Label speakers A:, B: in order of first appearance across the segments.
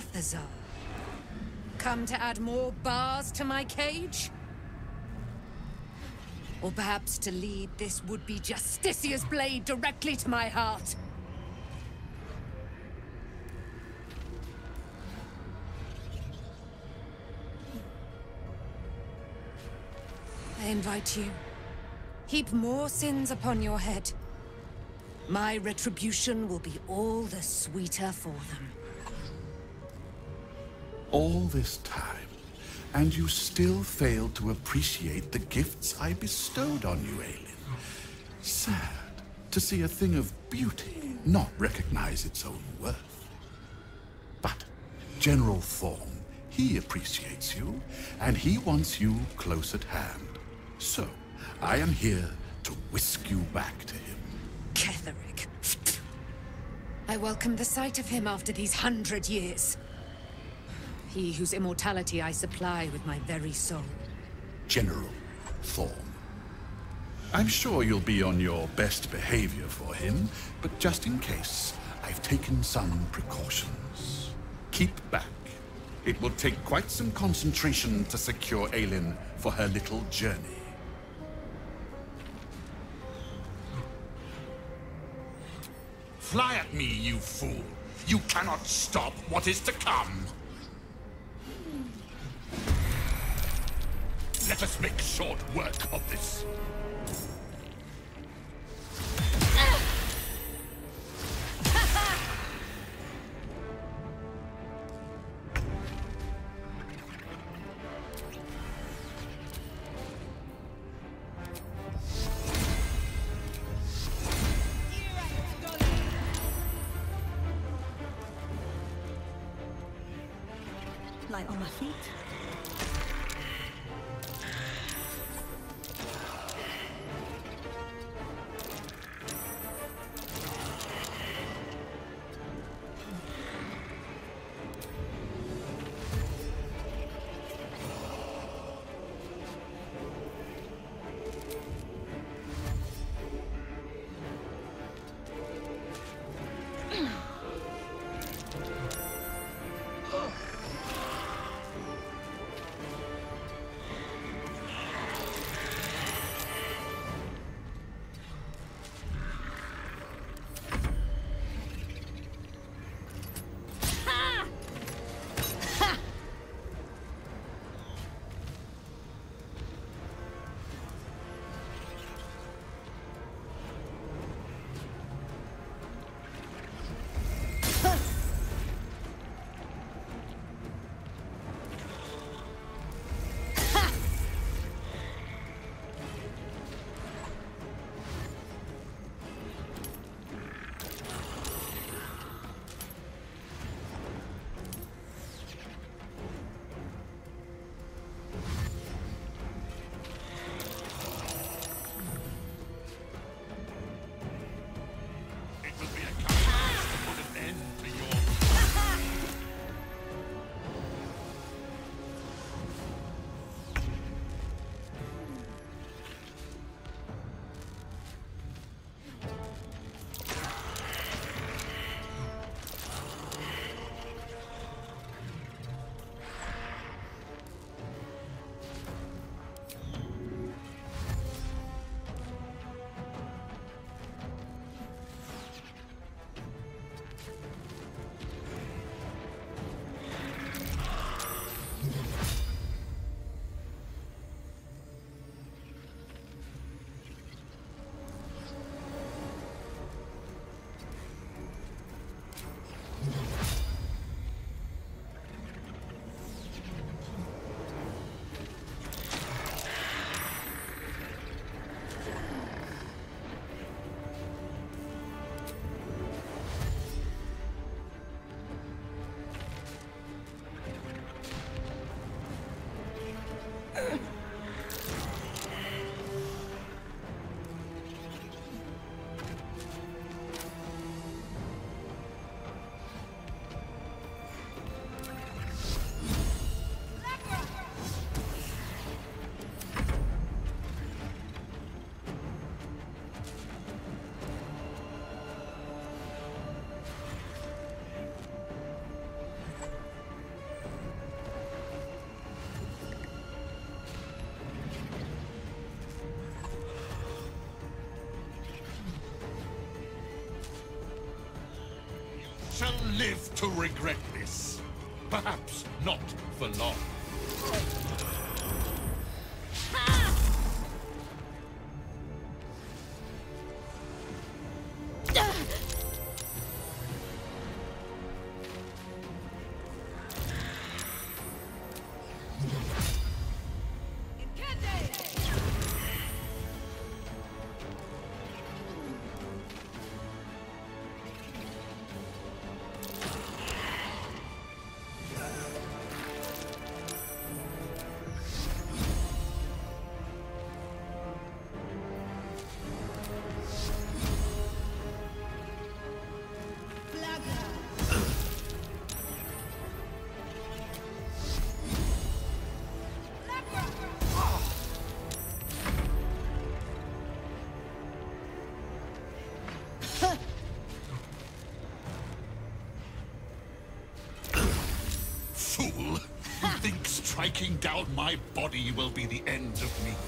A: Balthazar. Come to add more bars to my cage? Or perhaps to lead this would-be Justicia's blade directly to my heart? I invite you. Heap more sins upon your head. My retribution will be all the sweeter for them.
B: All this time, and you still failed to appreciate the gifts I bestowed on you, Aelin. Sad to see a thing of beauty not recognize its own worth. But General Thorm, he appreciates you, and he wants you close at hand. So, I am here to whisk you back to him.
A: Cleric. I welcome the sight of him after these 100 years. He whose immortality I supply with my very soul.
B: General Thorm. I'm sure you'll be on your best behavior for him, but just in case, I've taken some precautions. Keep back. It will take quite some concentration to secure Aelin for her little journey.
C: Fly at me, you fool! You cannot stop what is to come! Let us make short work of this.
D: Light on my feet.
C: shall live to regret this. Perhaps not for long. Fool! You think striking down my body will be the end of me?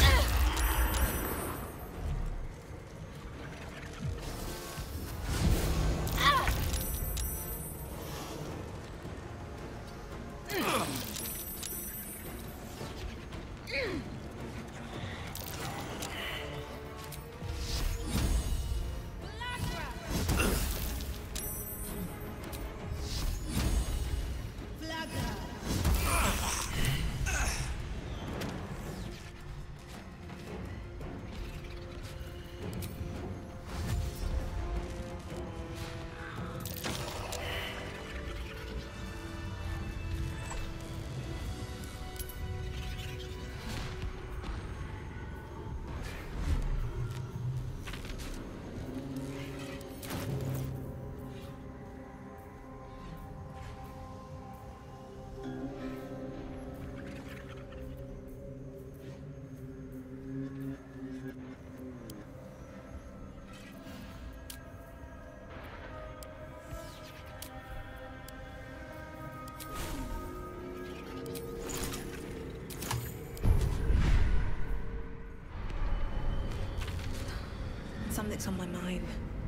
D: Something's on my mind.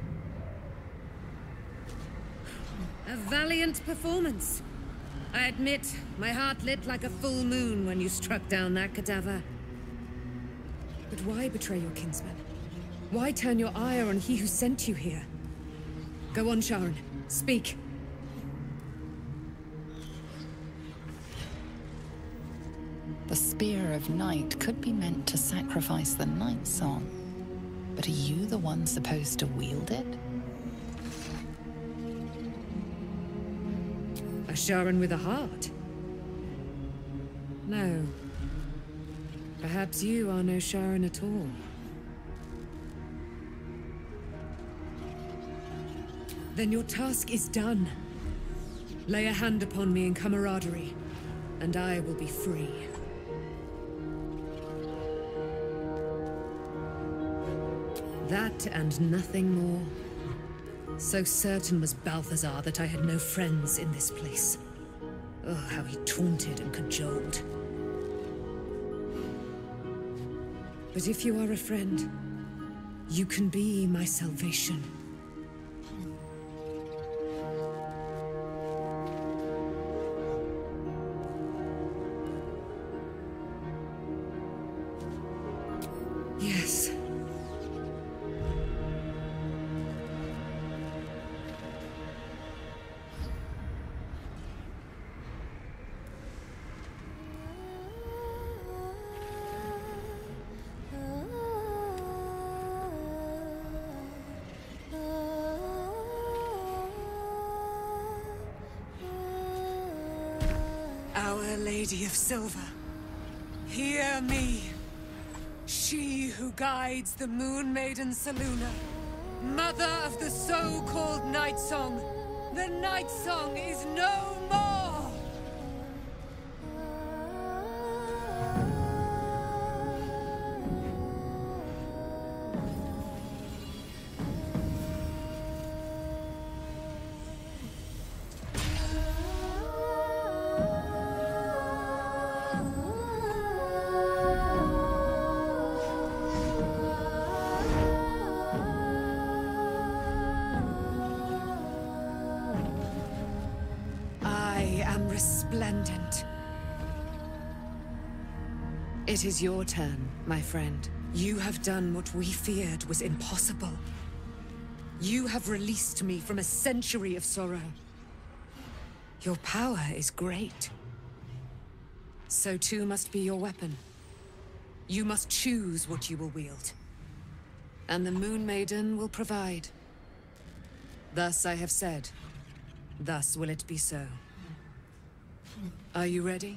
A: A valiant performance. I admit, my heart lit like a full moon when you struck down that cadaver. But why betray your kinsman? Why turn your ire on he who sent you here? Go on, Sharon. Speak.
E: The Spear of Night could be meant to sacrifice the Night Song. But are you the one supposed to wield it?
A: A Sharon with a heart? No. Perhaps you are no Sharon at all. Then your task is done. Lay a hand upon me in camaraderie, and I will be free. That and nothing more. So certain was Balthazar that I had no friends in this place. Oh, how he taunted and cajoled. But if you are a friend, you can be my salvation. Yes. Our Lady of Silver, hear me. She who guides the Moon Maiden Selûne, mother of the so-called Night Song. The Night Song is no more! resplendent. It is your turn, my friend. You have done what we feared was impossible. You have released me from a century of sorrow. Your power is great. So too must be your weapon. You must choose what you will wield. And the Moon Maiden will provide. Thus I have said. Thus will it be so. Are you ready?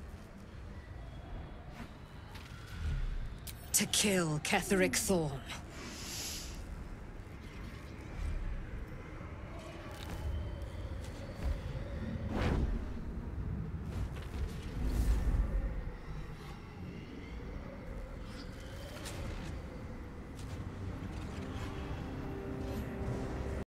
A: To kill Cleric Thorn.